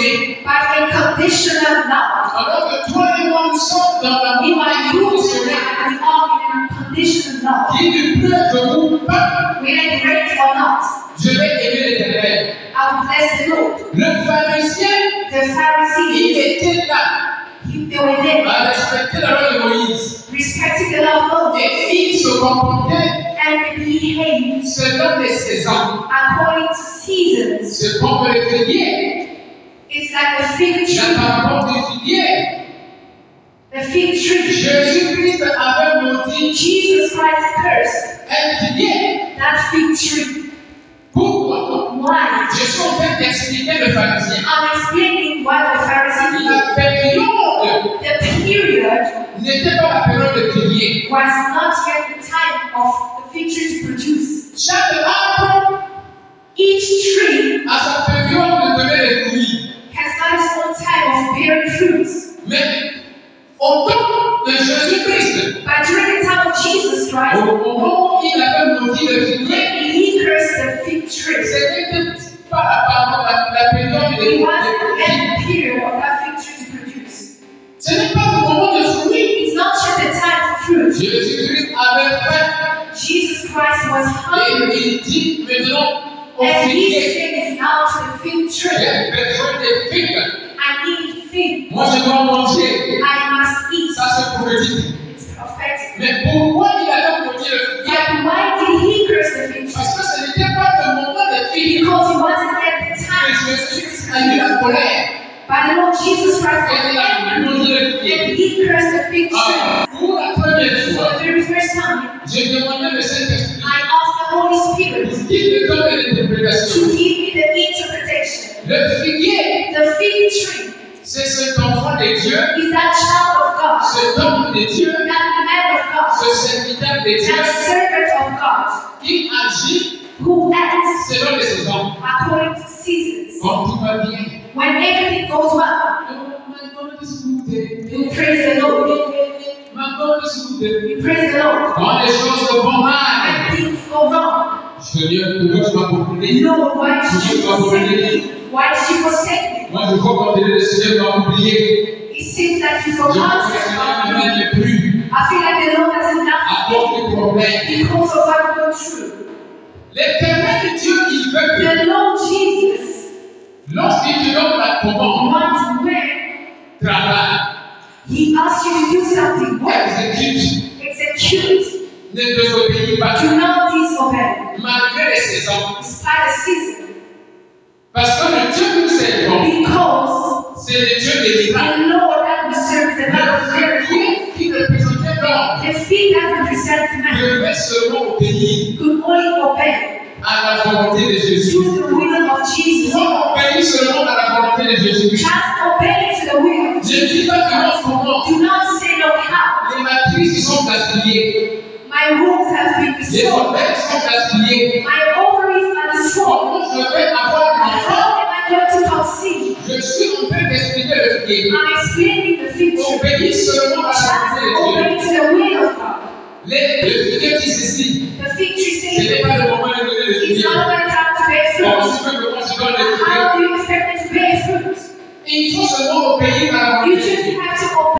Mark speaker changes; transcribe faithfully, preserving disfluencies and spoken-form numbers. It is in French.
Speaker 1: donné.
Speaker 2: But a conditional love.
Speaker 1: Alors que toi et moi nous sommes dans la
Speaker 2: You
Speaker 1: même
Speaker 2: are you
Speaker 1: conditionnelle.
Speaker 2: and we are in a conditional love.
Speaker 1: Qu'il lui plaise ou pas,
Speaker 2: Whether it great or not,
Speaker 1: je vais aimer l'Éternel.
Speaker 2: I will bless the Lord.
Speaker 1: Le pharisien,
Speaker 2: The Pharisee,
Speaker 1: il était là
Speaker 2: he, they were there,
Speaker 1: à respecter la loi de Moïse.
Speaker 2: respecting the law of Moses,
Speaker 1: Et il se comportait
Speaker 2: and behaved
Speaker 1: selon les saisons.
Speaker 2: according to seasons.
Speaker 1: C'est comme le figuier.
Speaker 2: It's like a fig
Speaker 1: La
Speaker 2: tree.
Speaker 1: parole du figuier.
Speaker 2: The fig tree.
Speaker 1: Jésus-Christ avait maudit
Speaker 2: Jesus Christ cursed
Speaker 1: un figuier.
Speaker 2: that fig tree.
Speaker 1: Pourquoi?
Speaker 2: Why?
Speaker 1: Je suis en train d'expliquer le pharisien.
Speaker 2: I'm explaining what the Pharisee did.
Speaker 1: La période
Speaker 2: The period
Speaker 1: n'était pas la période de figuier.
Speaker 2: was not yet the time of the fig tree to produce.
Speaker 1: Chaque arbre
Speaker 2: Each tree
Speaker 1: a sa période de donner les fruits.
Speaker 2: has got its own time of bearing fruits.
Speaker 1: Mais au temps de Jésus-Christ,
Speaker 2: But during the time of Jesus Christ,
Speaker 1: au moment où il avait maudit le figuier,
Speaker 2: when he cursed the fig tree,
Speaker 1: ce n'était pas la, la, la période de
Speaker 2: it
Speaker 1: de-
Speaker 2: wasn't yet the period of that fig tree to produce.
Speaker 1: Ce n'est pas le moment de fruits.
Speaker 2: It's not yet the time for fruit.
Speaker 1: Jésus-Christ avait faim
Speaker 2: Jesus Christ was hungry,
Speaker 1: et il dit maintenant au
Speaker 2: and he
Speaker 1: figuier,
Speaker 2: said now to the fig tree,
Speaker 1: j'ai besoin de figues.
Speaker 2: I need fig.
Speaker 1: Moi je dois manger.
Speaker 2: I must eat.
Speaker 1: Ça c'est prophétique.
Speaker 2: It's prophetic.
Speaker 1: Mais pourquoi il avait maudit le figuier?
Speaker 2: But why did he curse the fig tree?
Speaker 1: Parce que ce n'était pas le moment de figues.
Speaker 2: Because it wasn't yet the
Speaker 1: Et
Speaker 2: time.
Speaker 1: Jésus-Christ a eu la colère.
Speaker 2: But the Lord Jesus Christ was
Speaker 1: Et il a
Speaker 2: angry,
Speaker 1: maudit le
Speaker 2: and
Speaker 1: figuier.
Speaker 2: he cursed the fig tree.
Speaker 1: Ah, pour la première
Speaker 2: For
Speaker 1: fois,
Speaker 2: the very first time,
Speaker 1: j'ai demandé le Saint-Esprit
Speaker 2: I asked the Holy Spirit
Speaker 1: qu'il me donne l'interprétation.
Speaker 2: to give me the interpretation.
Speaker 1: Le figuier,
Speaker 2: The fig tree
Speaker 1: c'est cet enfant de Dieu,
Speaker 2: is that child of God,
Speaker 1: cet homme de Dieu,
Speaker 2: that man of God,
Speaker 1: ce serviteur de Dieu
Speaker 2: that servant of God,
Speaker 1: qui agit
Speaker 2: who acts
Speaker 1: selon les saisons.
Speaker 2: according to seasons.
Speaker 1: Quand tout va bien,
Speaker 2: When everything goes well, you praise the Lord. You praise the Lord.
Speaker 1: quand les choses vont mal,
Speaker 2: When things go wrong,
Speaker 1: Seigneur, pourquoi tu m'as compris?
Speaker 2: Lord, why did
Speaker 1: Pourquoi
Speaker 2: you
Speaker 1: tu m'as
Speaker 2: forsake me?
Speaker 1: compris?
Speaker 2: Why did you forsake me?
Speaker 1: Moi, je crois qu'en le Seigneur m'a oublié.
Speaker 2: It seems like you
Speaker 1: Je crois
Speaker 2: forgot
Speaker 1: que le Seigneur ne
Speaker 2: about me.
Speaker 1: m'aime plus
Speaker 2: I feel like the Lord doesn't
Speaker 1: à
Speaker 2: love
Speaker 1: cause des problèmes.
Speaker 2: me because of what I'm going through.
Speaker 1: L'éternel Dieu, il veut que
Speaker 2: The Lord Jesus
Speaker 1: lorsqu'il te donne la commande,
Speaker 2: wants when
Speaker 1: travaille,
Speaker 2: He asks you to do something, work,
Speaker 1: exécute,
Speaker 2: execute,
Speaker 1: ne désobéis pas,
Speaker 2: do not disobey,
Speaker 1: malgré les saisons.
Speaker 2: despite the season,
Speaker 1: Parce que le Dieu que nous servons,
Speaker 2: because
Speaker 1: c'est le Dieu des
Speaker 2: the
Speaker 1: miracles.
Speaker 2: Lord that we serve is a God of
Speaker 1: Le
Speaker 2: miracles.
Speaker 1: Dieu qui représentait l'homme
Speaker 2: The feet that represent man
Speaker 1: devait seulement obéir
Speaker 2: could only obey
Speaker 1: à la volonté de Jésus.
Speaker 2: to the will of Jesus.
Speaker 1: Soit obéir seulement à la volonté de Jésus.
Speaker 2: Just obey to the will of
Speaker 1: Je
Speaker 2: Jesus.
Speaker 1: ne dis pas que en ce moment,
Speaker 2: Do not say no how.
Speaker 1: les matrices ils sont gaspillées,
Speaker 2: My wombs have been
Speaker 1: les
Speaker 2: destroyed.
Speaker 1: ovaires sont gaspillés.
Speaker 2: My ovaries are destroyed.
Speaker 1: Comment je vais avoir l'enfant?
Speaker 2: How am I going to conceive?
Speaker 1: Je suis en train d'expliquer le figuier.
Speaker 2: I'm explaining the future.
Speaker 1: Obéir seulement à
Speaker 2: Just
Speaker 1: la volonté de
Speaker 2: obey
Speaker 1: Dieu.
Speaker 2: to the will of God.
Speaker 1: Les, le figuier qui ceci,
Speaker 2: The fig tree
Speaker 1: ce
Speaker 2: says
Speaker 1: n'est pas le moment de donner le
Speaker 2: it's
Speaker 1: figuier.
Speaker 2: not